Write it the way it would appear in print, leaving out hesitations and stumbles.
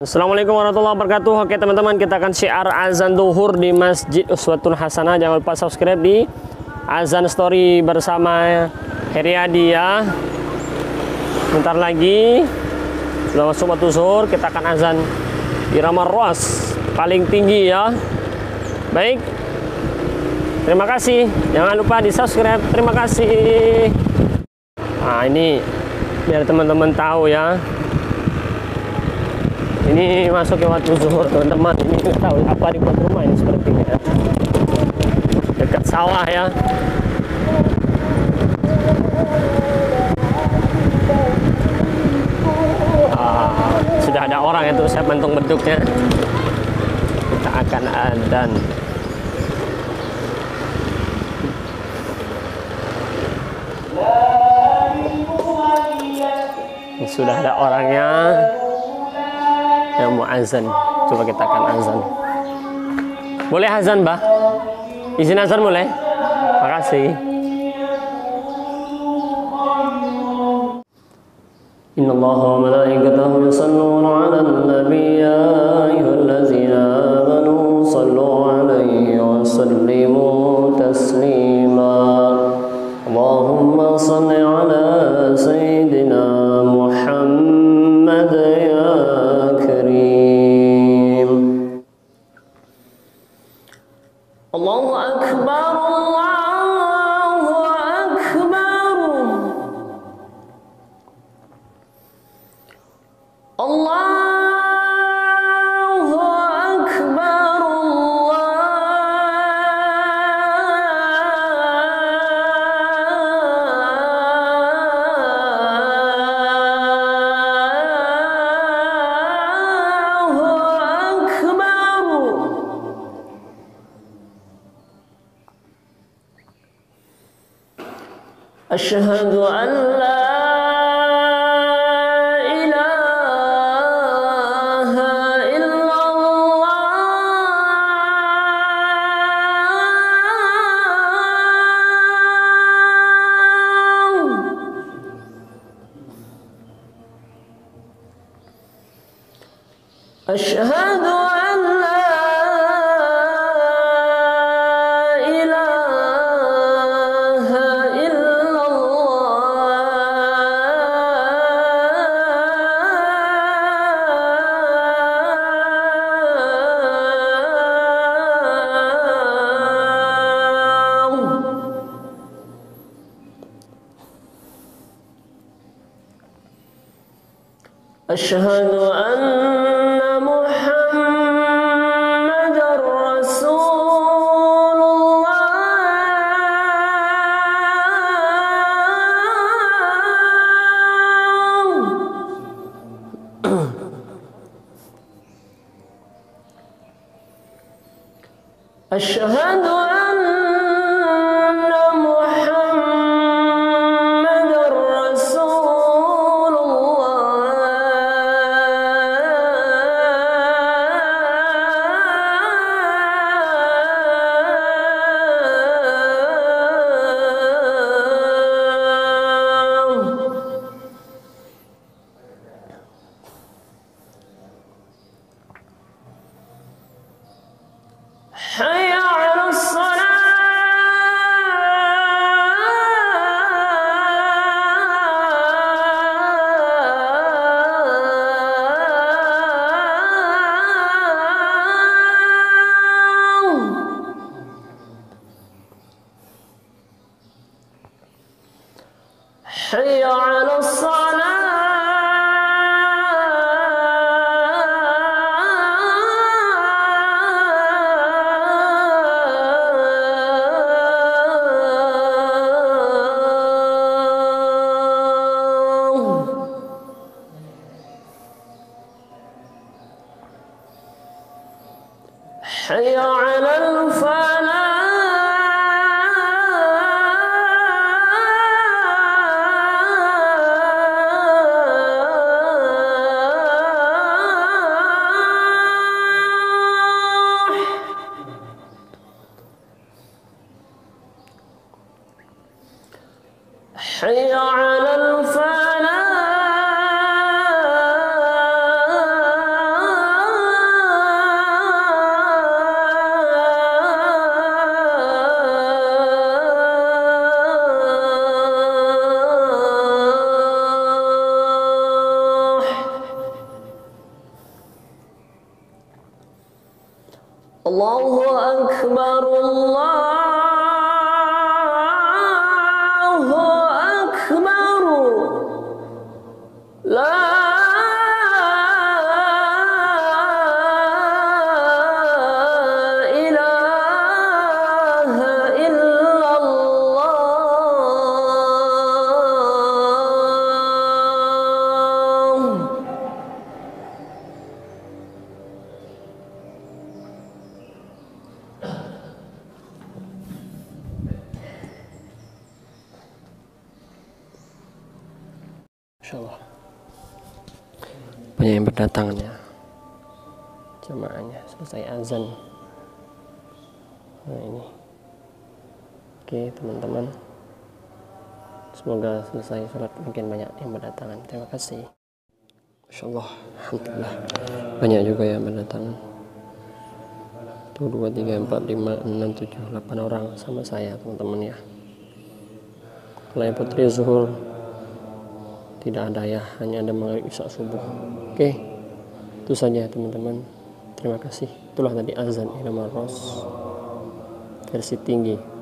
Assalamualaikum warahmatullahi wabarakatuh. Oke teman-teman, kita akan syiar azan duhur di Masjid Uswatun Hasanah. Jangan lupa subscribe di Azan Story bersama Heriadi ya. Bentar lagi sudah masuk waktu zuhur, kita akan azan irama ros paling tinggi ya. Baik, terima kasih. Jangan lupa di subscribe. Terima kasih. Nah ini biar teman-teman tahu ya. Ini masuk ke waktu zuhur teman-teman. Ini nggak tahu apa dibuat rumah ini sepertinya ya. Dekat sawah ya. Sudah ada orang itu siap mentung beduknya. Kita akan adzan. Sudah ada orangnya yang mau azan. Coba kita akan azan. Boleh azan, Mbah? Izin azan boleh? Makasih. Innallaha wa malaikatahu yusalluna 'alan nabiy ya ayyuhallazina amanu sallu 'alaihi wa sallimu taslima. Allahumma shalli 'ala sayyidina Muhammad ya karim. Allahu akbar, Allahu akbar. Allahu akbar, Allahu akbar. Asyhadu an la أشهد أن لا إله إلا الله. أشهد أن أشهد أن محمد رسول حي على الصلاة. حي على الصلاة. حي على الفلاح. حي على الفلاح. Allahu Akbar, Allahu Akbar, la ilaha illallah. Insyaallah banyak yang berdatangan ya jamaahnya selesai azan. Nah ini oke teman-teman, semoga selesai sholat mungkin banyak yang berdatangan. Terima kasih. Insyaallah alhamdulillah banyak juga yang berdatangan. Tuh 2, 3, 4, 5, 6, 7, 8 orang sama saya teman-teman ya. Mulai putri zuhur tidak ada ya, hanya ada maghrib isya subuh. Oke, itu saja teman-teman. Terima kasih. Itulah tadi azan Ilham Ros versi tinggi.